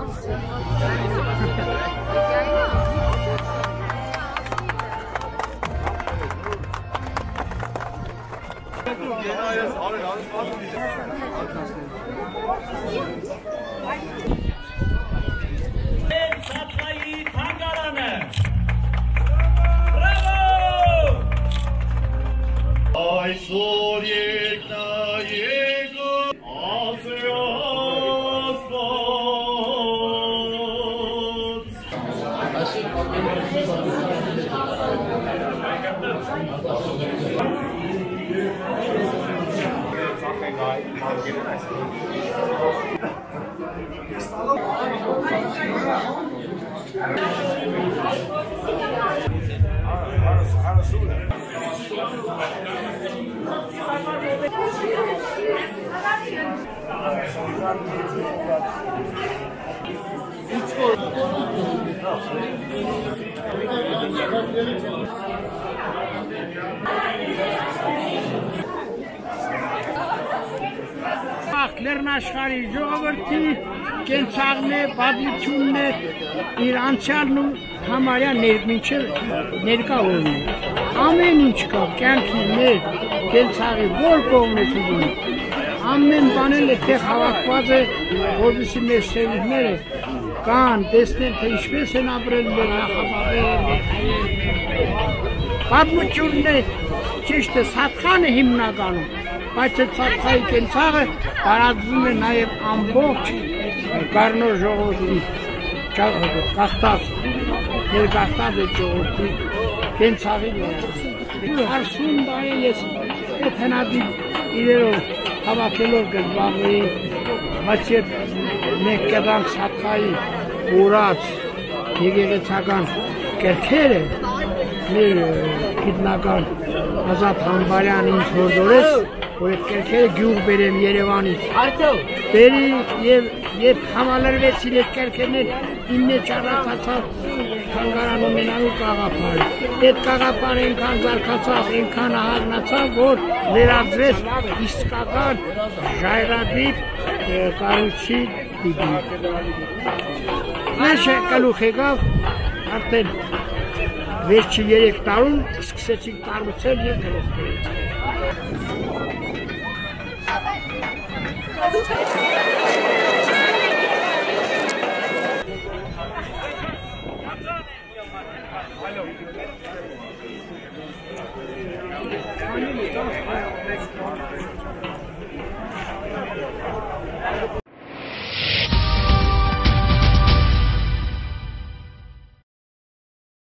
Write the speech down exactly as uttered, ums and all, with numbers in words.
Լեռնաշխարհի ժողովրդի կենցաղն է, պատմությունն է, իր անցյալն ու համարյա ներկա օրն է։ Ամեն ինչ կա, կյանքի մեր կենցաղի որ կողմն է ցույց, ամեն բանել այդտեղ հավաքված է, որպեսզի մեր սերունդները կան, տեսնեն, թե ինչպես են ապրել մեր նախապատերը։ Պատմությունն է, ճիշտ է, Սաթխանը հիմնականում, բայց այդ Սաթխայի կենցաղը տարածվում է նաև ամբողջ Գառնոր ժողովրդի կախտած, ներկախտած այդ ժողովրդի կենցաղի վրա։ Հարսուն բայ ես այդ հնադիպ իրերով հավաքելով կզբաղվեի, բայց երբ մենք կդանք Սաթխայի ուրած եկեղեցական կերքերը, մեր գիտնական Ազատ Համբարյան ինձ հորդորեց, որ այդ կերքերը գյուղ բերեմ Երևանից։ Բերի և համալրվեցին այդ կերքերներ, իմ մեջ առաջացավ թանգարանում մենալու կաղապար։ Այդ կաղապարը այնքան զարգացավ, այնքան ահագնացավ, որ վերածվեց իսկական ժայռադիպ կառույցի տիպի։ Մեր գլուխ եկավ, արդեն վերջի երեք տարում սկսեցինք կառուցել և գլուխ բերել։ Hello.